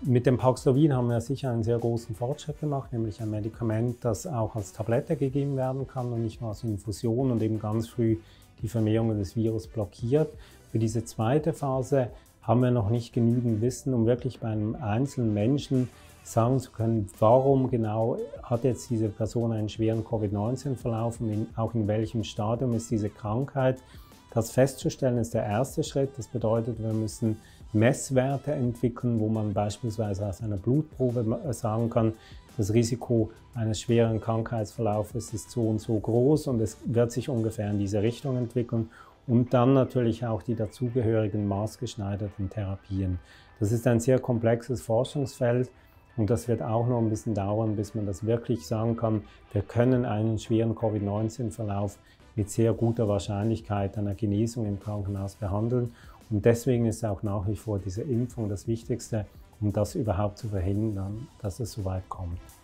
Mit dem Paxlovid haben wir sicher einen sehr großen Fortschritt gemacht, nämlich ein Medikament, das auch als Tablette gegeben werden kann und nicht nur als Infusion und eben ganz früh die Vermehrung des Virus blockiert. Für diese zweite Phase haben wir noch nicht genügend Wissen, um wirklich bei einem einzelnen Menschen sagen zu können, warum genau hat jetzt diese Person einen schweren Covid-19-Verlauf und auch in welchem Stadium ist diese Krankheit. Das festzustellen ist der erste Schritt. Das bedeutet, wir müssen Messwerte entwickeln, wo man beispielsweise aus einer Blutprobe sagen kann, das Risiko eines schweren Krankheitsverlaufes ist so und so groß und es wird sich ungefähr in diese Richtung entwickeln. Und dann natürlich auch die dazugehörigen maßgeschneiderten Therapien. Das ist ein sehr komplexes Forschungsfeld und das wird auch noch ein bisschen dauern, bis man das wirklich sagen kann, wir können einen schweren Covid-19-Verlauf mit sehr guter Wahrscheinlichkeit einer Genesung im Krankenhaus behandeln. Und deswegen ist auch nach wie vor diese Impfung das Wichtigste, um das überhaupt zu verhindern, dass es so weit kommt.